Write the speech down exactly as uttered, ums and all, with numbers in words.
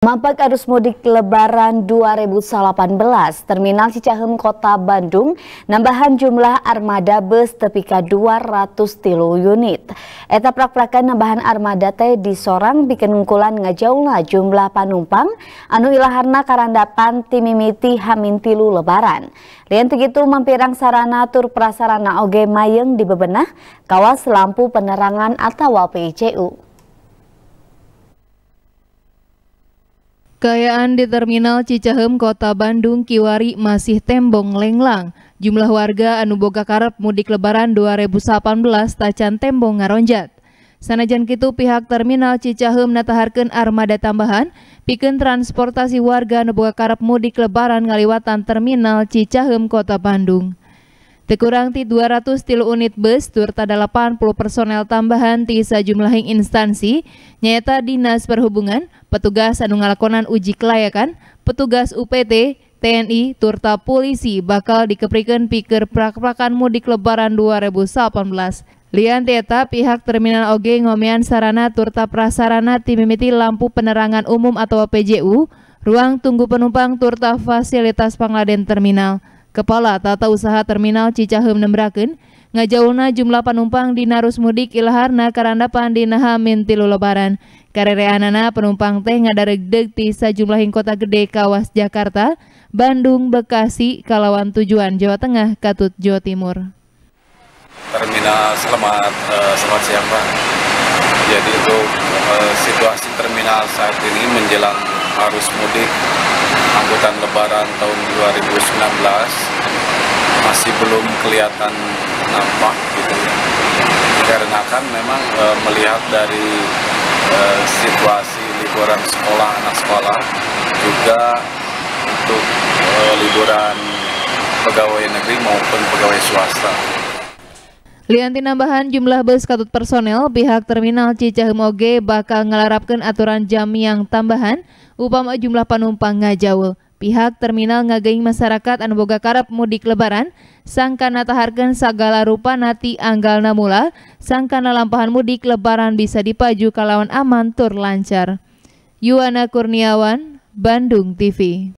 Mampak arus mudik Lebaran dua ribu delapan belas, Terminal Cicaheum Kota Bandung nambahan jumlah armada bus tepi ka dua ratus tilu unit. Eta prak-prakan nambahan armada teh disorang bikin ngungkulan ngajaulna jumlah panumpang anu ilaharna karandapan timimiti hamin tilu Lebaran. Lian begitu mampirang sarana tur prasarana oge mayeng di bebenah kawas lampu penerangan atau P I C U. Kayaan di Terminal Cicaheum Kota Bandung kiwari masih tembong lenglang. Jumlah warga anu boga karep mudik Lebaran dua ribu delapan belas tacan tembong ngaronjat. Sanajan kitu pihak Terminal Cicaheum nataharkeun armada tambahan pikeun transportasi warga anu boga karep mudik Lebaran ngaliwatan Terminal Cicaheum Kota Bandung. Teu kurang ti dua ratus tilu unit bus turta delapan puluh personel tambahan ti sajumlahing instansi nyaeta Dinas Perhubungan, petugas anu ngalakonan uji kelayakan, petugas U P T, T N I, turta polisi bakal dikeprikeun pikeun prak-prakan mudik Lebaran dua ribu delapan belas. Lian tieta pihak terminal oge ngomean sarana turta prasarana ti mimiti lampu penerangan umum atau P J U, ruang tunggu penumpang turta fasilitas pangladen terminal. Kepala Tata Usaha Terminal Cicaheum nembrakeun ngajaulna jumlah panumpang di narus mudik ilaharna karandapan dina hamin tilu Lebaran. Karereanana penumpang teh ngadaregdeg ti sajumlahing kota gede kawas Jakarta, Bandung, Bekasi, kalawan tujuan Jawa Tengah, Katut, Jawa Timur. Terminal selamat uh, selamat siang Pak. Jadi untuk uh, situasi terminal saat ini menjelang arus mudik angkutan Lebaran tahun dua ribu sembilan belas masih belum kelihatan nampak gitu ya. Dikarenakan memang e, melihat dari e, situasi liburan sekolah anak sekolah juga untuk e, liburan pegawai negeri maupun pegawai swasta. Lianti nambahan jumlah bus katut personel, pihak Terminal Cicaheum oge bakal ngelarapkeun aturan jam yang tambahan upama jumlah panumpang ngajaul. Pihak terminal ngageuing masyarakat anu boga karep mudik Lebaran sangkana taharkeun sagala rupa nati anggalna mula sangkana lampahan mudik Lebaran bisa dipaju kalawan aman tur lancar. Yuwana Kurniawan, Bandung T V.